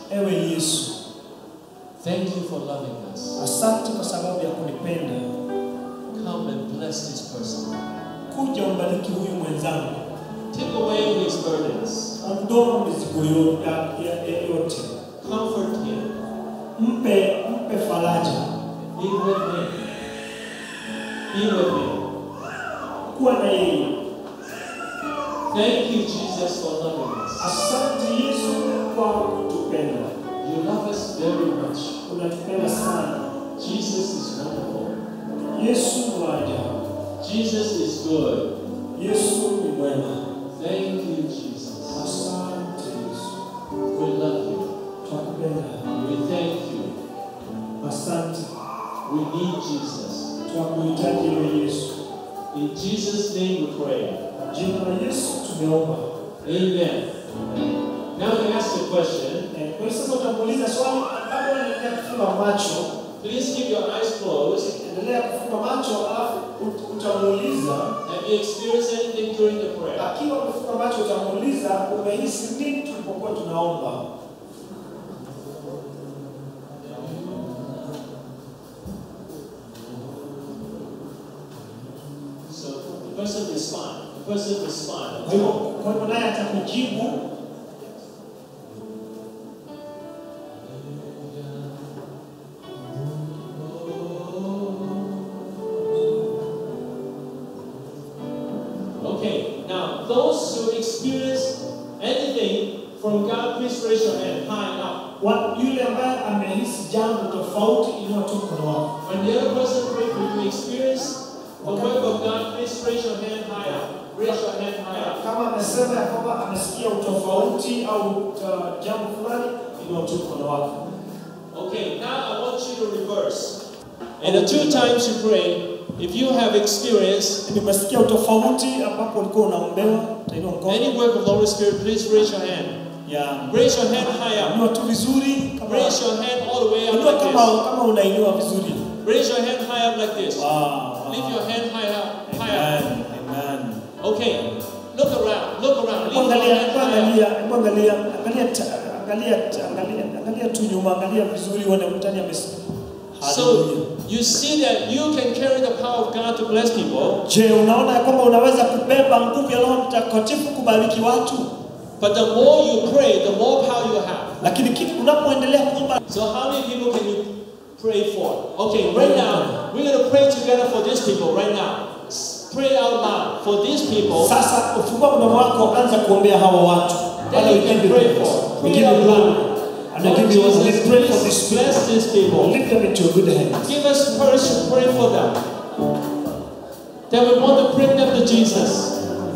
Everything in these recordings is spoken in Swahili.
Ewe Yesu, thank you for loving us. asante kwa sababu ya kunipenda. Come and bless this person. Kuja umbariki huyu mwenzangu. Take away his burdens. Ondoa mizigo yote. Comfort him. Mpe faraja. Be with him. Be with him. Kuwa na yeye. Thank you, Jesus, for loving us. Asante Yesu kwa kutupenda. You love us very much. Unatupenda sana. Jesus is wonderful. Yesu ni wa ajabu. Jesus is good. Yesu ni mwema. Thank you, Jesus. Asante Yesu. We love you. Twakupenda. We thank you. Asante. We need Jesus. Twakuhitaji wewe Yesu. In Jesus' name we pray. Jina la Yesu tumeomba. Amen. Now we ask a question. Kwa hiyo sasa utamuuliza swali kabla unaendelea kufunga macho. Please keep your eyes closed. Endelea kufunga macho alafu utamuuliza, Have you experienced anything during the prayer? akiwa umefunga macho utamuuliza umehisi nini tulipokuwa tunaomba? So the person respond. The person respond. Kwa hiyo naye atakujibu. Okay, now those who experience anything from God, please raise your hand high up. Yule ambaye amehisi jambo tofauti inua tu mkono wako. When the other person pray for you, experience the work of God, please raise your hand high up. Raise your hand high up. Kama amesema ya kwamba amesikia utofauti au jambo fulani, inua tu mkono wako. Okay, now I want you to reverse. And the two times you pray, if you have experienced nimesikia utofauti ambapo ulikuwa unaombewa, utainua mkono. any work of the Holy Spirit, please raise your hand. Raise your hand high up. Inua tu vizuri kama raise your hand all the way up inua like kama unainua vizuri. Raise your hand high up like this. Wow. Lift your hand high up. High up. Amen. Okay. Look around. Look around. Lift your hand angalia tu nyuma, angalia vizuri uone mtani amesikia. So you see that you can carry the power of God to bless people. Je, unaona kwamba unaweza kubeba nguvu ya Roho Mtakatifu kubariki watu? But the more you pray, the more power you have. Lakini kitu unapoendelea kuomba. So how many people can you pray for? Okay, right now we're going to pray together for these people right now. Pray out loud for these people. Sasa ufungua mdomo wako, anza kuombea hawa watu. Then you can pray for. Pray out loud. And I give you one. Let's pray for this people. Bless these people. Lift them into your good hands. Give us courage to pray for them. That we want to bring them to Jesus.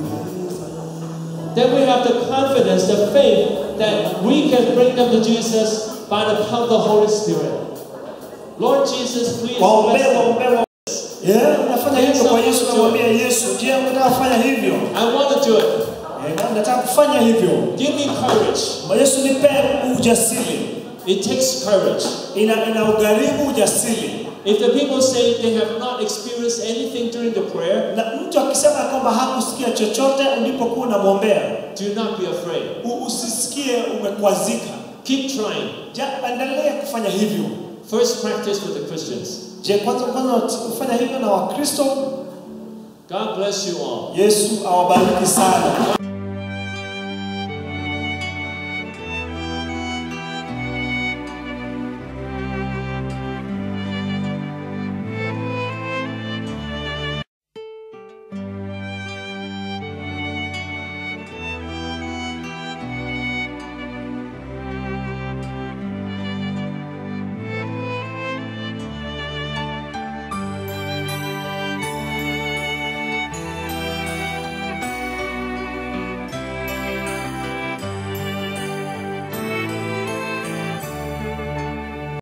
That we have the confidence, the faith that we can bring them to Jesus by the power of the Holy Spirit. Lord Jesus, please bless them. Unafanya hivyo kwa Yesu, namwambia Yesu, je, unataka kufanya hivyo? I want to do it. Nataka kufanya hivyo. Give me courage. Yesu, nipe ujasiri. It takes courage. Ina ugharimu ujasiri. If the people say they have not experienced anything during the prayer, na mtu akisema kwamba hakusikia chochote ulipokuwa unamwombea, do not be afraid. Usisikie umekwazika. Keep trying. Endelea kufanya hivyo. First practice with the Christians. Je, kwanza ufanya hivyo na Wakristo. God bless you all. Yesu awabariki sana.